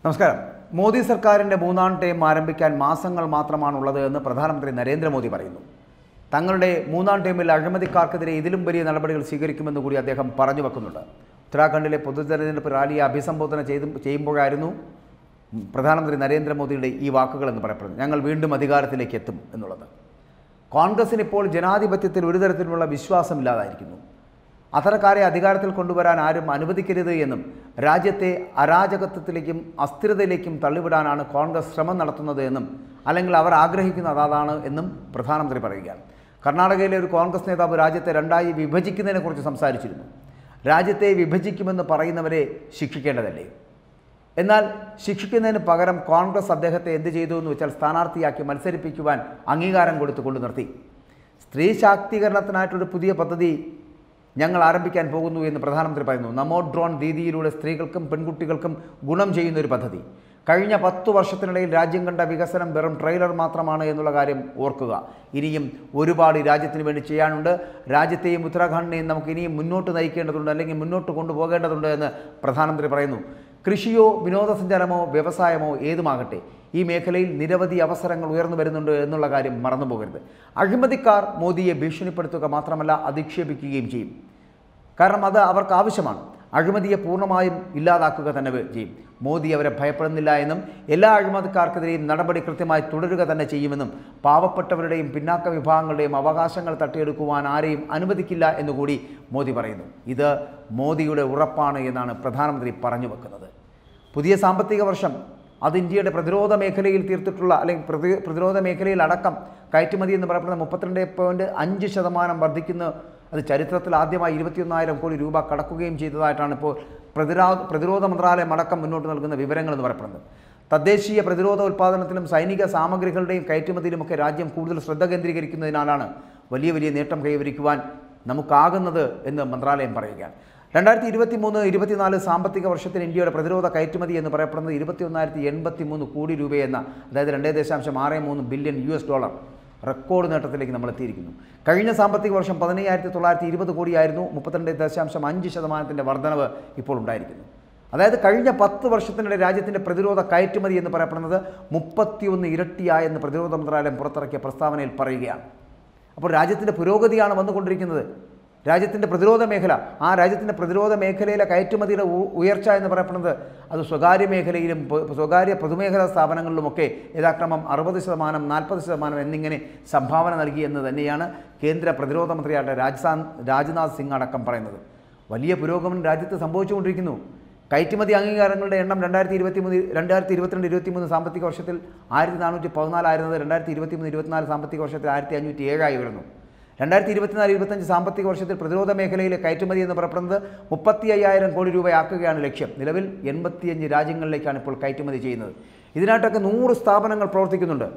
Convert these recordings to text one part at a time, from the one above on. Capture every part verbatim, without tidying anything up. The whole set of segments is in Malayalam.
നമസ്കാരം. മോദി സർക്കാരിൻ്റെ മൂന്നാം ടേം ആരംഭിക്കാൻ മാസങ്ങൾ മാത്രമാണുള്ളത് എന്ന് പ്രധാനമന്ത്രി നരേന്ദ്രമോദി പറയുന്നു. തങ്ങളുടെ മൂന്നാം ടേമിൽ അഴിമതിക്കാർക്കെതിരെ ഇതിലും വലിയ നടപടികൾ സ്വീകരിക്കുമെന്ന് കൂടി അദ്ദേഹം പറഞ്ഞു വെക്കുന്നുണ്ട്. ഉത്തരാഖണ്ഡിലെ പൊതുതെരഞ്ഞെടുപ്പ് റാലിയെ അഭിസംബോധന ചെയ്തു ചെയ്യുമ്പോഴായിരുന്നു പ്രധാനമന്ത്രി നരേന്ദ്രമോദിയുടെ ഈ വാക്കുകളെന്ന് പറയപ്പെടുന്നത്. ഞങ്ങൾ വീണ്ടും അധികാരത്തിലേക്ക് എത്തും എന്നുള്ളത്. കോൺഗ്രസിന് ഇപ്പോൾ ജനാധിപത്യത്തിൽ ഒരു തരത്തിലുള്ള വിശ്വാസമില്ലാതായിരിക്കുന്നു. അത്തരക്കാരെ അധികാരത്തിൽ കൊണ്ടുവരാൻ ആരും അനുവദിക്കരുത് എന്നും രാജ്യത്തെ അരാജകത്വത്തിലേക്കും അസ്ഥിരതയിലേക്കും തള്ളിവിടാനാണ് കോൺഗ്രസ് ശ്രമം നടത്തുന്നത് എന്നും അല്ലെങ്കിൽ അവർ ആഗ്രഹിക്കുന്നത് അതാണ് എന്നും പ്രധാനമന്ത്രി പറയുകയാണ്. കർണാടകയിലെ ഒരു കോൺഗ്രസ് നേതാവ് രാജ്യത്തെ രണ്ടായി വിഭജിക്കുന്നതിനെക്കുറിച്ച് സംസാരിച്ചിരുന്നു. രാജ്യത്തെ വിഭജിക്കുമെന്ന് പറയുന്നവരെ ശിക്ഷിക്കേണ്ടതല്ലേ? എന്നാൽ ശിക്ഷിക്കുന്നതിന് പകരം കോൺഗ്രസ് അദ്ദേഹത്തെ എന്ത് ചെയ്തു എന്ന് വെച്ചാൽ സ്ഥാനാർത്ഥിയാക്കി മത്സരിപ്പിക്കുവാൻ അംഗീകാരം കൊടുത്തു കൊണ്ടു നിർത്തി. സ്ത്രീ ശാക്തീകരണത്തിനായിട്ടൊരു പുതിയ പദ്ധതി ഞങ്ങൾ ആരംഭിക്കാൻ പോകുന്നു എന്ന് പ്രധാനമന്ത്രി പറയുന്നു. നമോ ഡ്രോൺ ദീദിയിലൂടെ സ്ത്രീകൾക്കും പെൺകുട്ടികൾക്കും ഗുണം ചെയ്യുന്ന ഒരു പദ്ധതി. കഴിഞ്ഞ പത്തു വർഷത്തിനിടയിൽ രാജ്യം കണ്ട വികസനം വെറും ട്രെയിലർ മാത്രമാണ് എന്നുള്ള കാര്യം ഓർക്കുക. ഇനിയും ഒരുപാട് രാജ്യത്തിന് വേണ്ടി ചെയ്യാനുണ്ട്. രാജ്യത്തെയും ഉത്തരാഖണ്ഡിനെയും നമുക്ക് ഇനിയും മുന്നോട്ട് നയിക്കേണ്ടതുണ്ട്, അല്ലെങ്കിൽ മുന്നോട്ട് കൊണ്ടുപോകേണ്ടതുണ്ട് എന്ന് പ്രധാനമന്ത്രി പറയുന്നു. കൃഷിയോ വിനോദസഞ്ചാരമോ വ്യവസായമോ ഏതുമാകട്ടെ, ഈ മേഖലയിൽ നിരവധി അവസരങ്ങൾ ഉയർന്നു വരുന്നുണ്ട് എന്നുള്ള കാര്യം മറന്നു പോകരുത്. അഴിമതിക്കാർ മോദിയെ ഭീഷണിപ്പെടുത്തുക മാത്രമല്ല അധിക്ഷേപിക്കുകയും ചെയ്യും. കാരണം അത് അവർക്ക് ആവശ്യമാണ്. അഴിമതിയെ പൂർണ്ണമായും ഇല്ലാതാക്കുക തന്നെ ചെയ്യും. മോദി അവരെ ഭയപ്പെടുന്നില്ല എന്നും എല്ലാ അഴിമതിക്കാർക്കെതിരെയും നടപടി കൃത്യമായി തുടരുക തന്നെ ചെയ്യുമെന്നും പാവപ്പെട്ടവരുടെയും പിന്നാക്ക വിഭാഗങ്ങളുടെയും അവകാശങ്ങൾ തട്ടിയെടുക്കുവാൻ ആരെയും അനുവദിക്കില്ല എന്നുകൂടി മോദി പറയുന്നു. ഇത് മോദിയുടെ ഉറപ്പാണ് എന്നാണ് പ്രധാനമന്ത്രി പറഞ്ഞു വെക്കുന്നത്. പുതിയ സാമ്പത്തിക വർഷം അത് ഇന്ത്യയുടെ പ്രതിരോധ മേഖലയിൽ തീർത്തിട്ടുള്ള അല്ലെങ്കിൽ പ്രതി പ്രതിരോധ മേഖലയിൽ അടക്കം കയറ്റുമതി എന്ന് പറയപ്പെടുന്ന മുപ്പത്തിരണ്ട് പോയിൻറ്റ് അഞ്ച് ശതമാനം വർദ്ധിക്കുന്ന അത് ചരിത്രത്തിൽ ആദ്യമായി ഇരുപത്തിയൊന്നായിരം കോടി രൂപ കടക്കുകയും ചെയ്തതായിട്ടാണ് ഇപ്പോൾ പ്രതിരോധ പ്രതിരോധ മന്ത്രാലയം അടക്കം മുന്നോട്ട് നൽകുന്ന വിവരങ്ങൾ എന്ന് പറയപ്പെടുന്നത്. തദ്ദേശീയ പ്രതിരോധ ഉൽപ്പാദനത്തിലും സൈനിക സാമഗ്രികളുടെയും കയറ്റുമതിയിലുമൊക്കെ രാജ്യം കൂടുതൽ ശ്രദ്ധ കേന്ദ്രീകരിക്കുന്നതിനാലാണ് വലിയ വലിയ നേട്ടം കൈവരിക്കുവാൻ നമുക്കാകുന്നത് എന്ന് മന്ത്രാലയം പറയുകയാണ്. രണ്ടായിരത്തി ഇരുപത്തി മൂന്ന് ഇരുപത്തിനാല് സാമ്പത്തിക വർഷത്തിൽ ഇന്ത്യയുടെ പ്രതിരോധ കയറ്റുമതി എന്ന് പറയപ്പെടുന്നത് ഇരുപത്തി ഒന്നായിരത്തി എൺപത്തി മൂന്ന് കോടി രൂപയെന്ന അതായത് രണ്ടേ ദശാംശം ആറ് മൂന്ന് billion U S dollar record നേട്ടത്തിലേക്ക് നമ്മൾ എത്തിയിരിക്കുന്നു. കഴിഞ്ഞ സാമ്പത്തിക വർഷം പതിനയ്യായിരത്തി തൊള്ളായിരത്തി ഇരുപത് കോടിയായിരുന്നു. മുപ്പത്തിരണ്ട് ദശാംശം അഞ്ച് ശതമാനത്തിൻ്റെ വർധനവ് ഇപ്പോൾ ഉണ്ടായിരിക്കുന്നു. അതായത് കഴിഞ്ഞ പത്ത് വർഷത്തിനിടെ രാജ്യത്തിൻ്റെ പ്രതിരോധ കയറ്റുമതി എന്ന് പറയപ്പെടുന്നത് മുപ്പത്തിയൊന്ന് ഇരട്ടിയായെന്ന് പ്രതിരോധ മന്ത്രാലയം പുറത്തിറക്കിയ പ്രസ്താവനയിൽ പറയുകയാണ്. അപ്പോൾ രാജ്യത്തിൻ്റെ പുരോഗതിയാണ് വന്നുകൊണ്ടിരിക്കുന്നത്. രാജ്യത്തിൻ്റെ പ്രതിരോധ മേഖല, ആ രാജ്യത്തിൻ്റെ പ്രതിരോധ മേഖലയിലെ കയറ്റുമതിയുടെ ഉയർച്ച എന്ന് പറയപ്പെടുന്നത് അത് സ്വകാര്യ മേഖലയിലും സ്വകാര്യ പൊതുമേഖലാ സ്ഥാപനങ്ങളിലുമൊക്കെ യഥാക്രമം അറുപത് ശതമാനം നാൽപ്പത് ശതമാനം എന്നിങ്ങനെ സംഭാവന നൽകി എന്ന് തന്നെയാണ് കേന്ദ്ര പ്രതിരോധ മന്ത്രിയായ രാജ്സാ രാജ്നാഥ് സിംഗ് അടക്കം പറയുന്നത്. വലിയ പുരോഗമനം രാജ്യത്ത് സംഭവിച്ചുകൊണ്ടിരിക്കുന്നു. കയറ്റുമതി അംഗീകാരങ്ങളുടെ എണ്ണം രണ്ടായിരത്തി ഇരുപത്തി മൂന്ന് രണ്ടായിരത്തി ഇരുപത്തിരണ്ട് ഇരുപത്തി മൂന്ന് സാമ്പത്തിക വർഷത്തിൽ ആയിരത്തി നാനൂറ്റി പതിനാലായിരുന്നത് രണ്ടായിരത്തി ഇരുപത്തി മൂന്ന് ഇരുപത്തിനാല് സാമ്പത്തിക വർഷത്തിൽ ആയിരത്തി അഞ്ഞൂറ്റി ഏഴായി വരുന്നു. രണ്ടായിരത്തി ഇരുപത്തിനാല് ഇരുപത്തഞ്ച് സാമ്പത്തിക വർഷത്തിൽ പ്രതിരോധ മേഖലയിലെ കയറ്റുമതി എന്ന് പറയപ്പെടുന്നത് മുപ്പത്തി അയ്യായിരം കോടി രൂപയാക്കുകയാണ് ലക്ഷ്യം. നിലവിൽ എൺപത്തിയഞ്ച് രാജ്യങ്ങളിലേക്കാണ് ഇപ്പോൾ കയറ്റുമതി ചെയ്യുന്നത്. ഇതിനായിട്ടൊക്കെ നൂറ് സ്ഥാപനങ്ങൾ പ്രവർത്തിക്കുന്നുണ്ട്.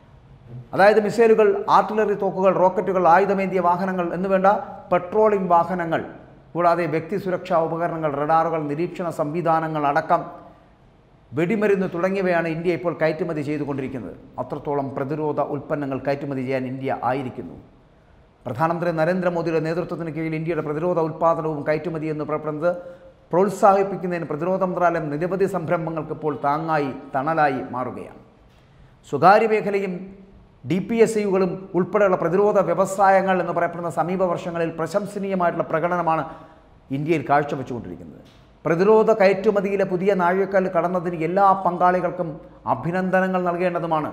അതായത് മിസൈലുകൾ, ആർട്ടിലറി തോക്കുകൾ, റോക്കറ്റുകൾ, ആയുധമേന്തിയ വാഹനങ്ങൾ എന്നുവേണ്ട പെട്രോളിംഗ് വാഹനങ്ങൾ, കൂടാതെ വ്യക്തി സുരക്ഷാ ഉപകരണങ്ങൾ, റഡാറുകൾ, നിരീക്ഷണ സംവിധാനങ്ങൾ അടക്കം വെടിമരുന്ന് തുടങ്ങിയവയാണ് ഇന്ത്യ ഇപ്പോൾ കയറ്റുമതി ചെയ്തുകൊണ്ടിരിക്കുന്നത്. അത്രത്തോളം പ്രതിരോധ ഉൽപ്പന്നങ്ങൾ കയറ്റുമതി ചെയ്യാൻ ഇന്ത്യ ആയിരിക്കുന്നു. പ്രധാനമന്ത്രി നരേന്ദ്രമോദിയുടെ നേതൃത്വത്തിന് കീഴിൽ ഇന്ത്യയുടെ പ്രതിരോധ ഉൽപ്പാദനവും കയറ്റുമതി എന്ന് പറയപ്പെടുന്നത് പ്രോത്സാഹിപ്പിക്കുന്നതിന് പ്രതിരോധ മന്ത്രാലയം നിരവധി സംരംഭങ്ങൾക്ക് ഇപ്പോൾ താങ്ങായി തണലായി മാറുകയാണ്. സ്വകാര്യ മേഖലയും ഡി പി എസ് യുകളും ഉൾപ്പെടെയുള്ള പ്രതിരോധ വ്യവസായങ്ങൾ എന്ന് പറയപ്പെടുന്ന സമീപ വർഷങ്ങളിൽ പ്രശംസനീയമായിട്ടുള്ള പ്രകടനമാണ് ഇന്ത്യയിൽ കാഴ്ചവെച്ചുകൊണ്ടിരിക്കുന്നത്. പ്രതിരോധ കയറ്റുമതിയിലെ പുതിയ നാഴികക്കല്ല് കടന്നതിന് എല്ലാ പങ്കാളികൾക്കും അഭിനന്ദനങ്ങൾ നൽകേണ്ടതുമാണ്.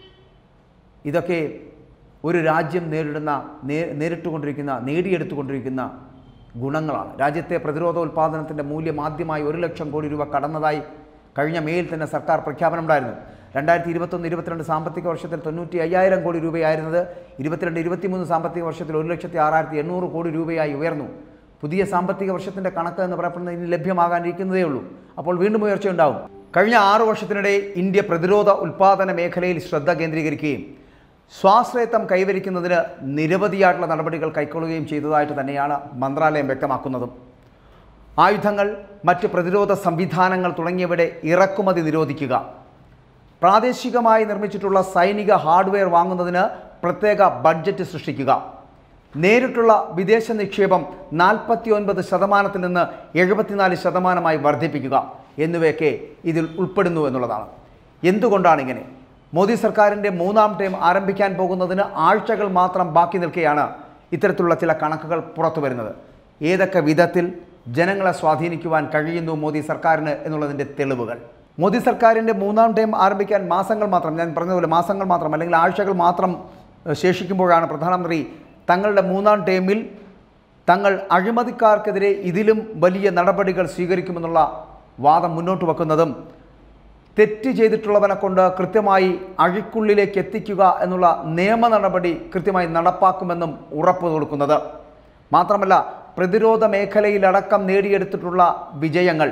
ഇതൊക്കെ ഒരു രാജ്യം നേരിടുന്ന നേ നേരിട്ടുകൊണ്ടിരിക്കുന്ന നേടിയെടുത്തുകൊണ്ടിരിക്കുന്ന ഗുണങ്ങളാണ്. രാജ്യത്തെ പ്രതിരോധ ഉൽപ്പാദനത്തിൻ്റെ മൂല്യം ആദ്യമായി ഒരു ലക്ഷം കോടി രൂപ കടന്നതായി കഴിഞ്ഞ മെയിൽ തന്നെ സർക്കാർ പ്രഖ്യാപനമുണ്ടായിരുന്നു. രണ്ടായിരത്തി ഇരുപത്തൊന്ന് ഇരുപത്തിരണ്ട് സാമ്പത്തിക വർഷത്തിൽ തൊണ്ണൂറ്റി അയ്യായിരം കോടി രൂപയായിരുന്നത് ഇരുപത്തിരണ്ട് ഇരുപത്തിമൂന്ന് സാമ്പത്തിക വർഷത്തിൽ ഒരു ലക്ഷത്തി ആറായിരത്തി എണ്ണൂറ് കോടി രൂപയായി ഉയർന്നു. പുതിയ സാമ്പത്തിക വർഷത്തിൻ്റെ കണക്ക് എന്ന് പറയപ്പെടുന്നത് ഇനി ലഭ്യമാകാനിരിക്കുന്നതേ ഉള്ളൂ. അപ്പോൾ വീണ്ടും ഉയർച്ചയുണ്ടാവും. കഴിഞ്ഞ ആറു വർഷത്തിനിടെ ഇന്ത്യ പ്രതിരോധ ഉൽപ്പാദന മേഖലയിൽ ശ്രദ്ധ കേന്ദ്രീകരിക്കുകയും സ്വാശ്രയത്വം കൈവരിക്കുന്നതിന് നിരവധിയായിട്ടുള്ള നടപടികൾ കൈക്കൊള്ളുകയും ചെയ്തതായിട്ട് തന്നെയാണ് മന്ത്രാലയം വ്യക്തമാക്കുന്നതും. ആയുധങ്ങൾ, മറ്റ് പ്രതിരോധ സംവിധാനങ്ങൾ തുടങ്ങിയവയുടെ ഇറക്കുമതി നിരോധിക്കുക, പ്രാദേശികമായി നിർമ്മിച്ചിട്ടുള്ള സൈനിക ഹാർഡ്വെയർ വാങ്ങുന്നതിന് പ്രത്യേക ബഡ്ജറ്റ് സൃഷ്ടിക്കുക, നേരിട്ടുള്ള വിദേശ നിക്ഷേപം നാൽപ്പത്തി ഒൻപത് ശതമാനത്തിൽ നിന്ന് എഴുപത്തിനാല് ശതമാനമായി വർദ്ധിപ്പിക്കുക. എന്നിവയൊക്കെ ഇതിൽ ഉൾപ്പെടുന്നു എന്നുള്ളതാണ്. എന്തുകൊണ്ടാണ് ഇങ്ങനെ? മോദി സർക്കാരിൻ്റെ മൂന്നാം ടൈം ആരംഭിക്കാൻ പോകുന്നതിന് ആഴ്ചകൾ മാത്രം ബാക്കി നിൽക്കെയാണ് ഇത്തരത്തിലുള്ള ചില കണക്കുകൾ പുറത്തു വരുന്നത്. ഏതൊക്കെ വിധത്തിൽ ജനങ്ങളെ സ്വാധീനിക്കുവാൻ കഴിയുന്നു മോദി സർക്കാരിന് എന്നുള്ളതിൻ്റെ തെളിവുകൾ. മോദി സർക്കാരിൻ്റെ മൂന്നാം ടൈം ആരംഭിക്കാൻ മാസങ്ങൾ മാത്രം, ഞാൻ പറഞ്ഞതുപോലെ മാസങ്ങൾ മാത്രം അല്ലെങ്കിൽ ആഴ്ചകൾ മാത്രം ശേഷിക്കുമ്പോഴാണ് പ്രധാനമന്ത്രി തങ്ങളുടെ മൂന്നാം ടൈമിൽ തങ്ങൾ അഴിമതിക്കാർക്കെതിരെ ഇതിലും വലിയ നടപടികൾ സ്വീകരിക്കുമെന്നുള്ള വാദം മുന്നോട്ട് വെക്കുന്നതും തെറ്റ് ചെയ്തിട്ടുള്ളവനെ കൊണ്ട് കൃത്യമായി അഴിക്കുള്ളിലേക്ക് എത്തിക്കുക എന്നുള്ള നിയമ നടപടി കൃത്യമായി നടപ്പാക്കുമെന്നും ഉറപ്പ് കൊടുക്കുന്നത്. മാത്രമല്ല, പ്രതിരോധ മേഖലയിലടക്കം നേടിയെടുത്തിട്ടുള്ള വിജയങ്ങൾ,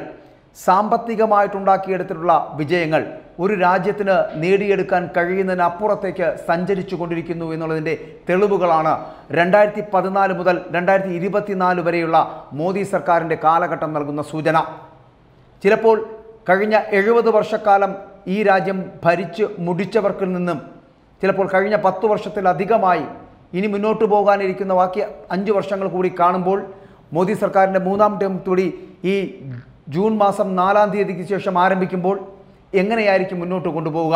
സാമ്പത്തികമായിട്ടുണ്ടാക്കിയെടുത്തിട്ടുള്ള വിജയങ്ങൾ ഒരു രാജ്യത്തിന് നേടിയെടുക്കാൻ കഴിയുന്നതിനപ്പുറത്തേക്ക് സഞ്ചരിച്ചു കൊണ്ടിരിക്കുന്നു എന്നുള്ളതിൻ്റെ തെളിവുകളാണ് രണ്ടായിരത്തി പതിനാല് മുതൽ രണ്ടായിരത്തി ഇരുപത്തിനാല് വരെയുള്ള മോദി സർക്കാരിൻ്റെ കാലഘട്ടം നൽകുന്ന സൂചന. ചിലപ്പോൾ കഴിഞ്ഞ എഴുപത് വർഷക്കാലം ഈ രാജ്യം ഭരിച്ച് മുടിച്ചവർക്ക് നിന്നും ചിലപ്പോൾ കഴിഞ്ഞ പത്ത് വർഷത്തിലധികമായി ഇനി മുന്നോട്ട് പോകാനിരിക്കുന്ന ബാക്കി അഞ്ച് വർഷങ്ങൾ കൂടി കാണുമ്പോൾ മോദി സർക്കാരിൻ്റെ മൂന്നാം ടേം കൂടി ഈ ജൂൺ മാസം നാലാം തീയതിക്ക് ശേഷം ആരംഭിക്കുമ്പോൾ എങ്ങനെയായിരിക്കും മുന്നോട്ട് കൊണ്ടുപോവുക?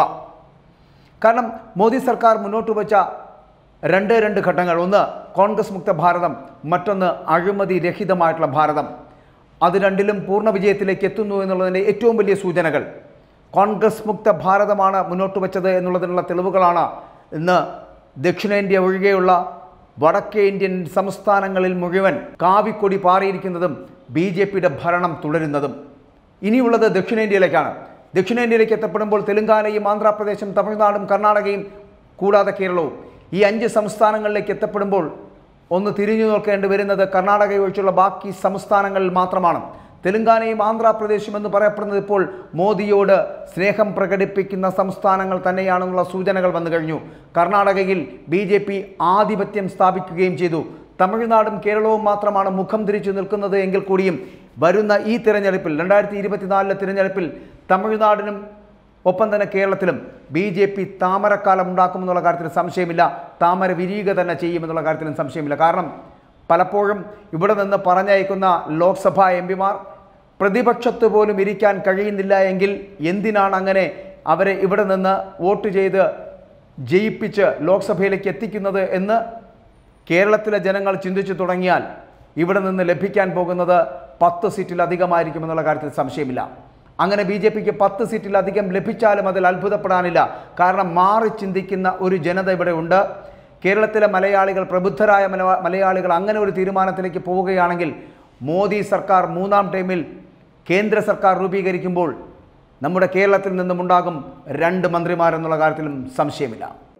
കാരണം മോദി സർക്കാർ മുന്നോട്ട് വെച്ച രണ്ട് രണ്ട് ഘട്ടങ്ങൾ, ഒന്ന് കോൺഗ്രസ് മുക്ത ഭാരതം, മറ്റൊന്ന് അഴിമതി രഹിതമായിട്ടുള്ള ഭാരതം, അത് രണ്ടിലും പൂർണ്ണ വിജയത്തിലേക്ക് എത്തുന്നു എന്നുള്ളതിൻ്റെ ഏറ്റവും വലിയ സൂചനകൾ. കോൺഗ്രസ് മുക്ത ഭാരതമാണ് മുന്നോട്ട് വെച്ചത് എന്നുള്ളതിനുള്ള തെളിവുകളാണ് ഇന്ന് ദക്ഷിണേന്ത്യ ഒഴികെയുള്ള വടക്കേ ഇന്ത്യൻ സംസ്ഥാനങ്ങളിൽ മുഴുവൻ കാവിക്കൊടി പാറിയിരിക്കുന്നതും ബി ജെ പിയുടെ ഭരണം തുടരുന്നതും. ഇനിയുള്ളത് ദക്ഷിണേന്ത്യയിലേക്കാണ്. ദക്ഷിണേന്ത്യയിലേക്ക് എത്തപ്പെടുമ്പോൾ തെലുങ്കാനയും ആന്ധ്രാപ്രദേശും തമിഴ്നാടും കർണാടകയും കൂടാതെ കേരളവും, ഈ അഞ്ച് സംസ്ഥാനങ്ങളിലേക്ക് എത്തപ്പെടുമ്പോൾ ഒന്ന് തിരിഞ്ഞു നോക്കേണ്ടി വരുന്നത് കർണാടക ഒഴിച്ചുള്ള ബാക്കി സംസ്ഥാനങ്ങളിൽ മാത്രമാണ്. തെലുങ്കാനയും ആന്ധ്രാപ്രദേശും എന്ന് പറയപ്പെടുന്നത് ഇപ്പോൾ മോദിയോട് സ്നേഹം പ്രകടിപ്പിക്കുന്ന സംസ്ഥാനങ്ങൾ തന്നെയാണെന്നുള്ള സൂചനകൾ വന്നു കഴിഞ്ഞു. കർണാടകയിൽ ബി ജെ പി ആധിപത്യം സ്ഥാപിക്കുകയും ചെയ്തു. തമിഴ്നാടും കേരളവും മാത്രമാണ് മുഖം തിരിച്ചു നിൽക്കുന്നത് എങ്കിൽ കൂടിയും വരുന്ന ഈ തിരഞ്ഞെടുപ്പിൽ, രണ്ടായിരത്തി ഇരുപത്തിനാലിലെ തിരഞ്ഞെടുപ്പിൽ തമിഴ്നാടിനും ഒപ്പം തന്നെ കേരളത്തിലും ബി ജെ പി താമരക്കാലം ഉണ്ടാക്കുമെന്നുള്ള കാര്യത്തിൽ സംശയമില്ല. താമര വിരിയുക തന്നെ ചെയ്യുമെന്നുള്ള കാര്യത്തിലും സംശയമില്ല. കാരണം പലപ്പോഴും ഇവിടെ നിന്ന് പറഞ്ഞയക്കുന്ന ലോക്സഭാ എം പിമാർ പ്രതിപക്ഷത്ത് പോലും ഇരിക്കാൻ കഴിയുന്നില്ല എങ്കിൽ എന്തിനാണ് അങ്ങനെ അവരെ ഇവിടെ നിന്ന് വോട്ട് ചെയ്ത് ജയിപ്പിച്ച് ലോക്സഭയിലേക്ക് എത്തിക്കുന്നത് എന്ന് കേരളത്തിലെ ജനങ്ങൾ ചിന്തിച്ചു തുടങ്ങിയാൽ ഇവിടെ നിന്ന് ലഭിക്കാൻ പോകുന്നത് പത്ത് സീറ്റിലധികമായിരിക്കുമെന്നുള്ള കാര്യത്തിൽ സംശയമില്ല. അങ്ങനെ ബി ജെ പിക്ക് പത്ത് സീറ്റിലധികം ലഭിച്ചാലും അതിൽ അത്ഭുതപ്പെടാനില്ല. കാരണം മാറി ചിന്തിക്കുന്ന ഒരു ജനത ഇവിടെ ഉണ്ട്. കേരളത്തിലെ മലയാളികൾ, പ്രബുദ്ധരായ മലയാളികൾ അങ്ങനെ ഒരു തീരുമാനത്തിലേക്ക് പോവുകയാണെങ്കിൽ മോദി സർക്കാർ മൂന്നാം ടൈമിൽ കേന്ദ്ര സർക്കാർ രൂപീകരിക്കുമ്പോൾ നമ്മുടെ കേരളത്തിൽ നിന്നുമുണ്ടാകും രണ്ട് മന്ത്രിമാരെന്നുള്ള കാര്യത്തിലും സംശയമില്ല.